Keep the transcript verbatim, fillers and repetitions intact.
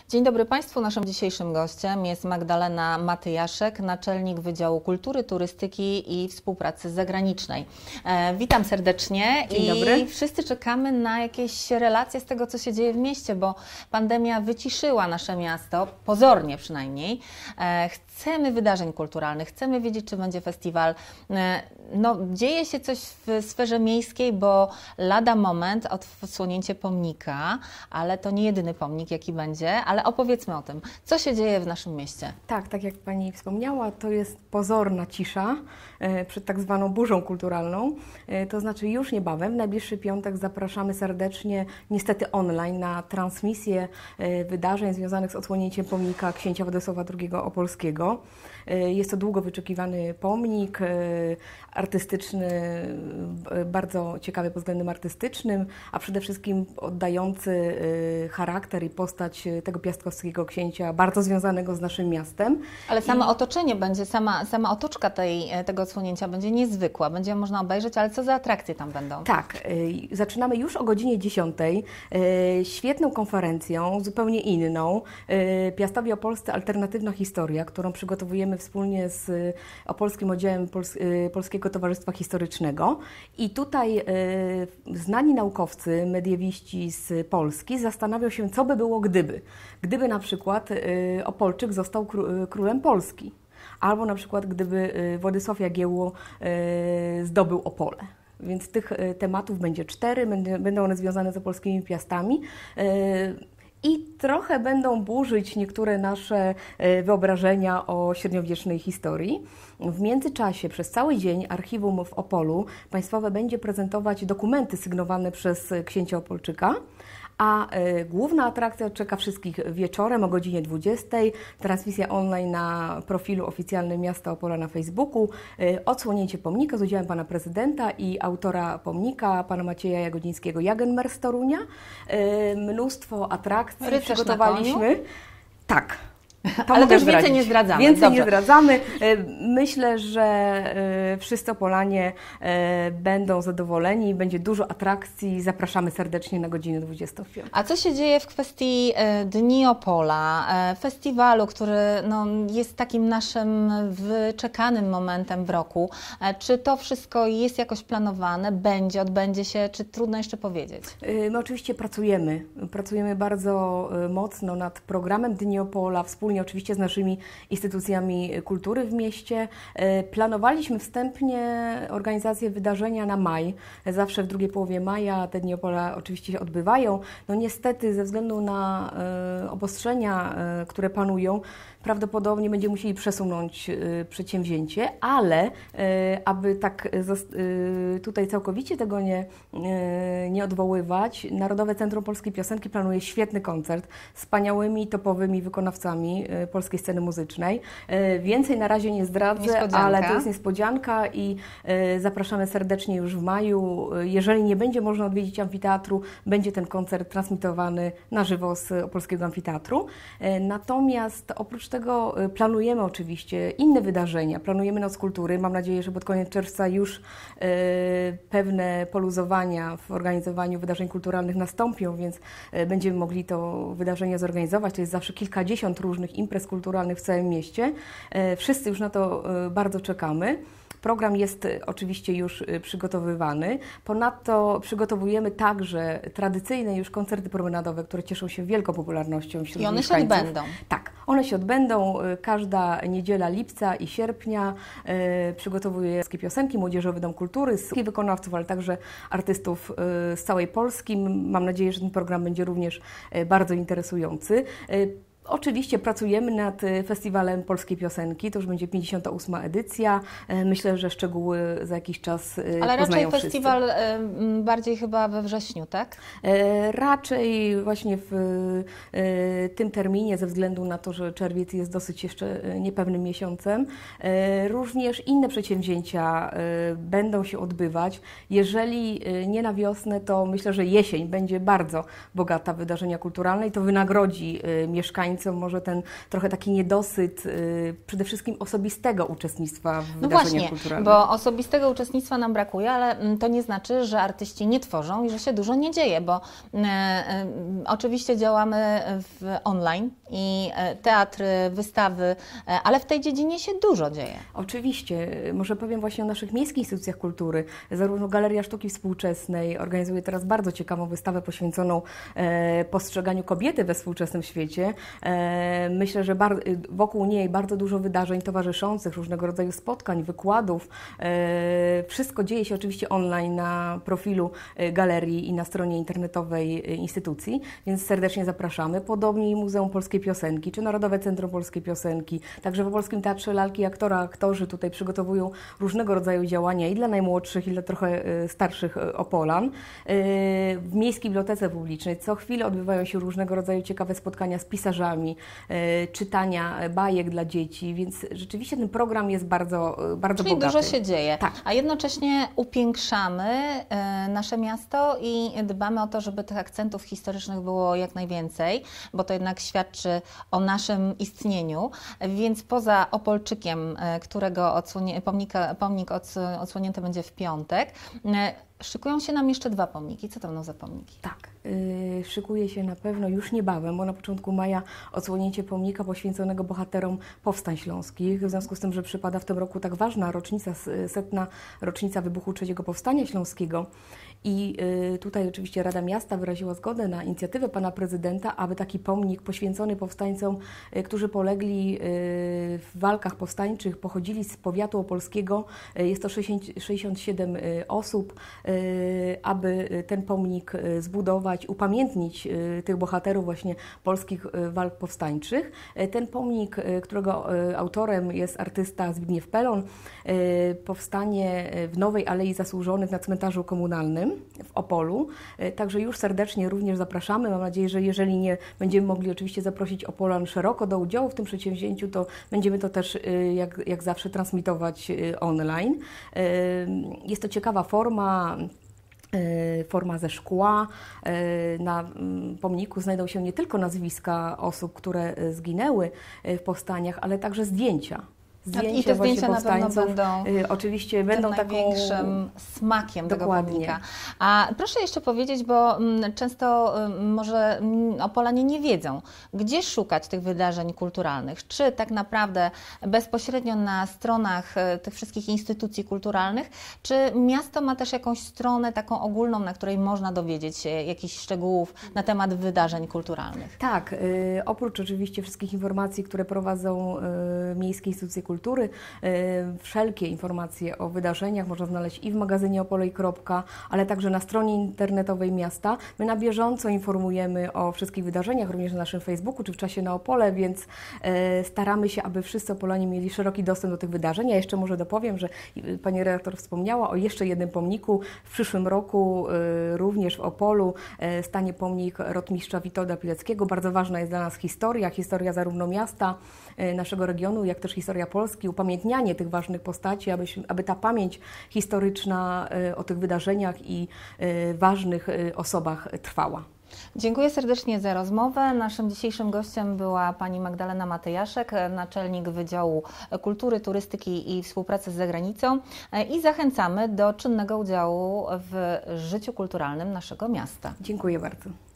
Dzień dobry Państwu. Naszym dzisiejszym gościem jest Magdalena Matyjaszek, naczelnik Wydziału Kultury, Turystyki i Współpracy Zagranicznej. E, witam serdecznie. Dzień i dobry. Wszyscy czekamy na jakieś relacje z tego, co się dzieje w mieście, bo pandemia wyciszyła nasze miasto, pozornie przynajmniej. E, chcemy wydarzeń kulturalnych, chcemy wiedzieć, czy będzie festiwal. E, no, dzieje się coś w sferze miejskiej, bo lada moment odsłonięcie pomnika, ale to nie jedyny pomnik, jaki będzie, ale opowiedzmy o tym, co się dzieje w naszym mieście. Tak, tak jak Pani wspomniała, to jest pozorna cisza e, przed tak zwaną burzą kulturalną. E, to znaczy już niebawem, w najbliższy piątek zapraszamy serdecznie, niestety online, na transmisję e, wydarzeń związanych z odsłonięciem pomnika księcia Władysława drugiego Opolskiego. E, jest to długo wyczekiwany pomnik, e, artystyczny, e, bardzo ciekawy pod względem artystycznym, a przede wszystkim oddający e, charakter i postać tego piastkowskiego księcia, bardzo związanego z naszym miastem. Ale samo I... otoczenie będzie, sama, sama otoczka tej, tego odsłonięcia będzie niezwykła, będzie ją można obejrzeć, ale co za atrakcje tam będą? Tak, y, zaczynamy już o godzinie dziesiątej, y, świetną konferencją, zupełnie inną, y, Piastowie Opolscy Alternatywna Historia, którą przygotowujemy wspólnie z Opolskim Oddziałem Pols y, Polskiego Towarzystwa Historycznego. I tutaj y, znani naukowcy, mediewiści z Polski zastanawiają się, co by było gdyby. Gdyby na przykład y, Opolczyk został kró królem Polski, albo na przykład gdyby y, Władysław Jagiełło y, zdobył Opole. Więc tych y, tematów będzie cztery, będą one związane z opolskimi piastami. Y, I trochę będą burzyć niektóre nasze wyobrażenia o średniowiecznej historii. W międzyczasie przez cały dzień Archiwum w Opolu Państwowe będzie prezentować dokumenty sygnowane przez księcia Opolczyka. A y, główna atrakcja czeka wszystkich wieczorem o godzinie dwudziestej. Transmisja online na profilu oficjalnym Miasta Opola na Facebooku. Y, odsłonięcie pomnika z udziałem pana prezydenta i autora pomnika, pana Macieja Jagodzińskiego Jagenmer z Torunia. Y, mnóstwo atrakcji Rycerz przygotowaliśmy. Tak. To ale też więcej nie zdradzamy. Więcej Dobrze. nie zdradzamy. Myślę, że wszyscy Opolanie będą zadowoleni, będzie dużo atrakcji. Zapraszamy serdecznie na godzinę dwudziestą piątą. A co się dzieje w kwestii Dni Opola, festiwalu, który no, jest takim naszym wyczekanym momentem w roku? Czy to wszystko jest jakoś planowane, będzie, odbędzie się, czy trudno jeszcze powiedzieć? My oczywiście pracujemy. Pracujemy bardzo mocno nad programem Dni Opola, wspólnie oczywiście z naszymi instytucjami kultury w mieście. Planowaliśmy wstępnie organizację wydarzenia na maj. Zawsze w drugiej połowie maja te Dni Opola oczywiście się odbywają. No niestety ze względu na e, obostrzenia, e, które panują, prawdopodobnie będziemy musieli przesunąć y, przedsięwzięcie, ale y, aby tak y, tutaj całkowicie tego nie, y, nie odwoływać, Narodowe Centrum Polskiej Piosenki planuje świetny koncert z wspaniałymi, topowymi wykonawcami y, polskiej sceny muzycznej. Y, więcej na razie nie zdradzę, ale to jest niespodzianka i y, zapraszamy serdecznie już w maju. Jeżeli nie będzie można odwiedzić amfiteatru, będzie ten koncert transmitowany na żywo z Opolskiego Amfiteatru. Y, natomiast oprócz tego tego planujemy oczywiście inne wydarzenia. Planujemy Noc Kultury. Mam nadzieję, że pod koniec czerwca już e, pewne poluzowania w organizowaniu wydarzeń kulturalnych nastąpią, więc e, będziemy mogli to wydarzenie zorganizować. To jest zawsze kilkadziesiąt różnych imprez kulturalnych w całym mieście. E, wszyscy już na to e, bardzo czekamy. Program jest oczywiście już przygotowywany. Ponadto przygotowujemy także tradycyjne już koncerty promenadowe, które cieszą się wielką popularnością wśród I one mieszkańców. się odbędą. Tak, one się odbędą. Każda niedziela lipca i sierpnia e, przygotowuje piosenki, Młodzieżowy Dom Kultury, z wykonawców, ale także artystów e, z całej Polski. Mam nadzieję, że ten program będzie również e, bardzo interesujący. E, Oczywiście pracujemy nad Festiwalem Polskiej Piosenki, to już będzie pięćdziesiąta ósma edycja. Myślę, że szczegóły za jakiś czas Ale poznają raczej wszyscy. festiwal bardziej chyba we wrześniu, tak? Raczej właśnie w tym terminie, ze względu na to, że czerwiec jest dosyć jeszcze niepewnym miesiącem. Również inne przedsięwzięcia będą się odbywać. Jeżeli nie na wiosnę, to myślę, że jesień będzie bardzo bogata w wydarzenia kulturalne i to wynagrodzi mieszkańców mieszkańcom może ten trochę taki niedosyt przede wszystkim osobistego uczestnictwa w no wydarzeniach właśnie, kulturalnych. Bo osobistego uczestnictwa nam brakuje, ale to nie znaczy, że artyści nie tworzą i że się dużo nie dzieje, bo e, e, oczywiście działamy w online i e, teatry, wystawy, e, ale w tej dziedzinie się dużo dzieje. Oczywiście. Może powiem właśnie o naszych miejskich instytucjach kultury. Zarówno Galeria Sztuki Współczesnej organizuje teraz bardzo ciekawą wystawę poświęconą e, postrzeganiu kobiety we współczesnym świecie. E, myślę, że bar- wokół niej bardzo dużo wydarzeń towarzyszących, różnego rodzaju spotkań, wykładów. E, wszystko dzieje się oczywiście online na profilu galerii i na stronie internetowej instytucji, więc serdecznie zapraszamy. Podobnie Muzeum Polskiej Piosenki, czy Narodowe Centrum Polskiej Piosenki. Także w Polskim Teatrze Lalki Aktora aktorzy tutaj przygotowują różnego rodzaju działania i dla najmłodszych, i dla trochę starszych Opolan. W Miejskiej Bibliotece Publicznej co chwilę odbywają się różnego rodzaju ciekawe spotkania z pisarzami, czytania bajek dla dzieci, więc rzeczywiście ten program jest bardzo, bardzo Czyli bogaty. dużo się dzieje, tak. A jednocześnie upiększamy nasze miasto i dbamy o to, żeby tych akcentów historycznych było jak najwięcej, bo to jednak świadczy o naszym istnieniu, więc poza Opolczykiem, którego odsłonie, pomnika, pomnik odsłonięty będzie w piątek, szykują się nam jeszcze dwa pomniki. Co to będą za pomniki? Tak, yy, szykuje się na pewno już niebawem, bo na początku maja odsłonięcie pomnika poświęconego bohaterom powstań śląskich. W związku z tym, że przypada w tym roku tak ważna rocznica, setna rocznica wybuchu trzeciego Powstania Śląskiego. I yy, tutaj oczywiście Rada Miasta wyraziła zgodę na inicjatywę pana prezydenta, aby taki pomnik poświęcony powstańcom, yy, którzy polegli yy, w walkach powstańczych, pochodzili z powiatu opolskiego. Yy, jest to sześćdziesiąt siedem yy, osób. Aby ten pomnik zbudować, upamiętnić tych bohaterów właśnie polskich walk powstańczych. Ten pomnik, którego autorem jest artysta Zbigniew Pelon, powstanie w Nowej Alei Zasłużonych na cmentarzu komunalnym w Opolu. Także już serdecznie również zapraszamy. Mam nadzieję, że jeżeli nie będziemy mogli oczywiście zaprosić Opolan szeroko do udziału w tym przedsięwzięciu, to będziemy to też jak, jak zawsze transmitować online. Jest to ciekawa forma, forma ze szkła. Na pomniku znajdą się nie tylko nazwiska osób, które zginęły w powstaniach, ale także zdjęcia. Zdjęcia I te zdjęcia na pewno będą oczywiście będą największym taką... smakiem Dokładnie. tego pomnika. A proszę jeszcze powiedzieć, bo często może Opolanie nie wiedzą, gdzie szukać tych wydarzeń kulturalnych. Czy tak naprawdę bezpośrednio na stronach tych wszystkich instytucji kulturalnych, czy miasto ma też jakąś stronę taką ogólną, na której można dowiedzieć się jakichś szczegółów na temat wydarzeń kulturalnych? Tak, y, oprócz oczywiście wszystkich informacji, które prowadzą y, miejskie instytucje kulturalne, Kultury. Wszelkie informacje o wydarzeniach można znaleźć i w magazynie opolej kropka com, ale także na stronie internetowej miasta. My na bieżąco informujemy o wszystkich wydarzeniach, również na naszym Facebooku czy w Czasie na Opole, więc staramy się, aby wszyscy Opolanie mieli szeroki dostęp do tych wydarzeń. Ja jeszcze może dopowiem, że pani redaktor wspomniała o jeszcze jednym pomniku. W przyszłym roku również w Opolu stanie pomnik rotmistrza Witolda Pileckiego. Bardzo ważna jest dla nas historia, historia zarówno miasta, naszego regionu, jak też historia Polski, upamiętnianie tych ważnych postaci, aby, aby ta pamięć historyczna o tych wydarzeniach i ważnych osobach trwała. Dziękuję serdecznie za rozmowę. Naszym dzisiejszym gościem była pani Magdalena Matyjaszek, naczelnik Wydziału Kultury, Turystyki i Współpracy z Zagranicą i zachęcamy do czynnego udziału w życiu kulturalnym naszego miasta. Dziękuję bardzo.